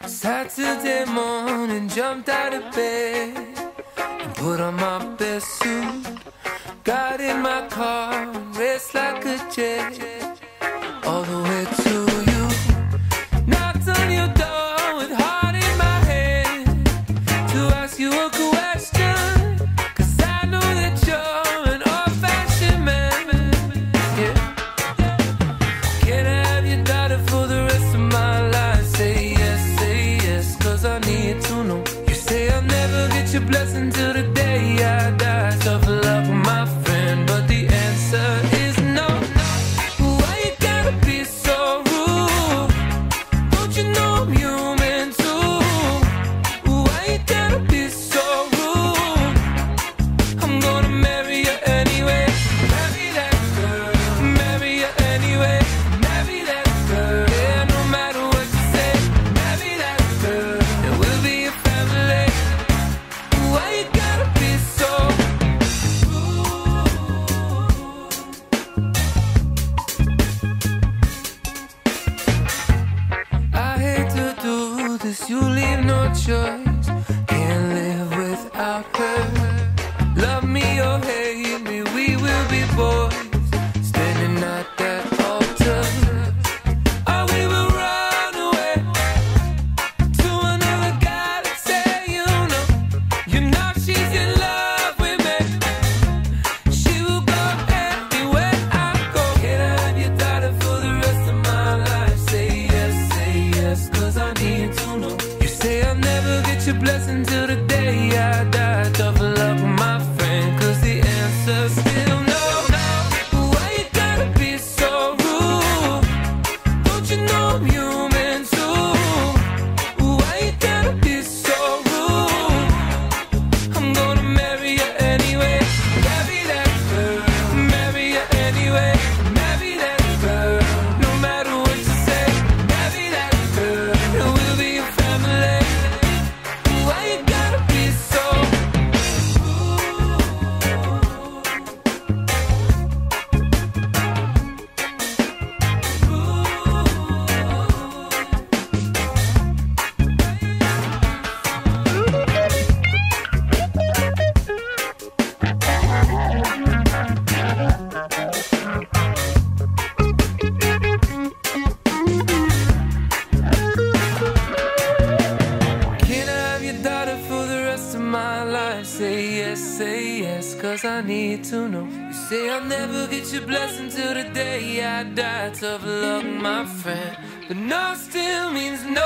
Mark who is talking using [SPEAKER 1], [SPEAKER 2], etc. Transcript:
[SPEAKER 1] Saturday morning, jumped out of bed and put on my best suit. Got in my car and raced like a jet all the way to you. Knocked on your door with heart in my head to ask you a question, 'cause I know that you're an old-fashioned man. Yeah. Can I have your daughter for the rest of my life? Say yes, 'cause I need to know. You say I'll never get your blessing till the day I die. Tough luck, my friend, but the answer is no. Why you gotta be so rude? Don't you know I'm human too? Why you gotta be so rude? I'm gonna marry you anyway. Marry that girl, marry you anyway. Marry that girl, yeah, no matter what you say. Marry that girl, and we'll be a family. Why you gotta be so rude? I hate to do this, you leave no choice. Can't live without her. Love me or hate me, we will be boys standing at that altar. Or we will run away to another galaxy. You know she's in love with me. She will go anywhere I go. Can I have your daughter for the rest of my life? Say yes, 'cause I need to know. You say I'll never get your blessing till the day I die. Tough luck, my friend, 'cause the answer's still no. Why you gotta be so rude? Don't you know I'm human too? Why you gotta be so rude? I'm gonna marry you anyway. Marry that girl, marry you anyway. Marry that girl, no matter what you say. Marry that girl, and we'll be a family. Why you gotta be so Can I have your daughter for the rest of my life? Say yes, 'cause I need to know. You say I'll never get your blessing till the day I die. Tough luck, my friend, but no still means no.